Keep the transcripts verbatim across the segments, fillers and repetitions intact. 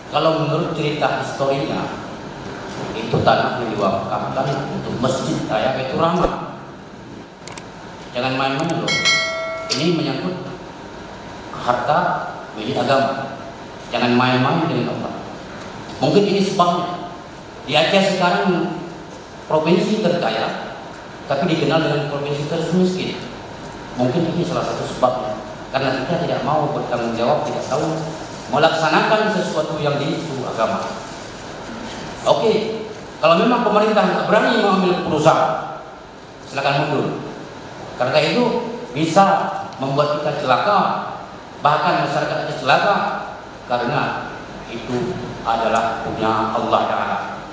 Kalau menurut cerita historinya, itu tanah yang diwakafkan untuk masjid raya Baitur Rahman. Jangan main-main loh. Ini menyangkut harta milik agama. Jangan main-main dengan Allah. Mungkin ini sebabnya. Di Aceh sekarang provinsi terkaya, tapi dikenal dengan provinsi termiskin. Mungkin ini salah satu sebabnya. Karena kita tidak mau bertanggung jawab, tidak tahu melaksanakan sesuatu yang diisu agama. Oke, kalau memang pemerintah nggak berani mengambil keputusan, silakan mundur. Karena itu bisa membuat kita celaka, bahkan masyarakat celaka, karena itu adalah punya Allah Ta'ala.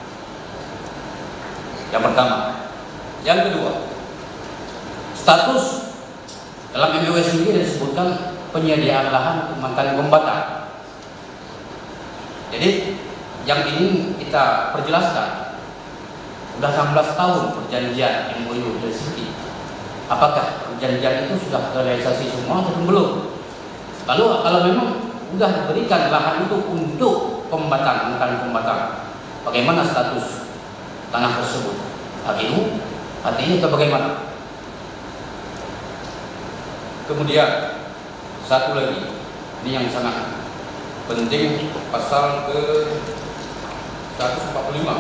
Yang pertama. Yang kedua, status dalam M U S sendiri disebutkan penyediaan lahan untuk mantan pembatas. Jadi yang ini kita perjelaskan. Sudah enam belas tahun perjanjian M O U dari sini. Apakah perjanjian itu sudah terrealisasi semua atau belum? Lalu kalau memang sudah diberikan lahan itu untuk pembatan, mantan pembatan, bagaimana status tanah tersebut? H G U, H T I atau bagaimana? Kemudian satu lagi, ini yang sangat penting, pasal ke seratus empat puluh lima.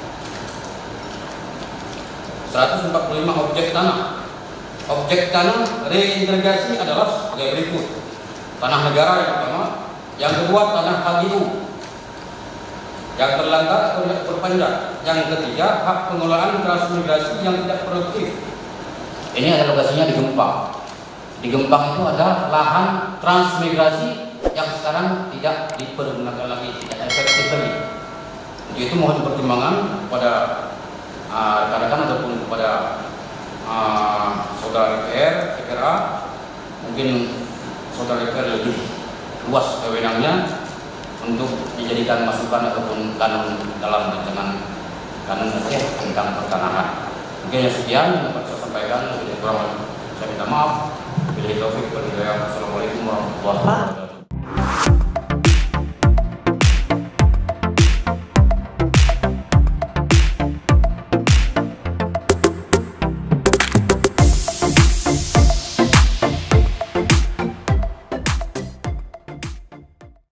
seratus empat puluh lima objek tanah. Objek tanah reintegrasi adalah sebagai berikut. Tanah negara yang pertama, yang kedua tanah H G U, yang terlantar atau tidak berpanjang, yang ketiga hak pengelolaan transmigrasi yang tidak produktif. Ini ada lokasinya di Gempang. Di Gempang itu ada lahan transmigrasi yang sekarang tidak dipergunakan lagi, tidak efektif lagi. Untuk itu mohon pertimbangan kepada rekan-rekan uh, ataupun kepada uh, saudara D P R, C K R A, mungkin saudara D P R lebih luas wewenangnya untuk dijadikan masukan ataupun kanun dalam rancangan kanun Aceh tentang pertanahan. Mungkin yang sekian yang dapat saya sampaikan, lebih kurang saya minta maaf. Bila taufik wal hidayah. Assalamualaikum warahmatullahi wabarakatuh.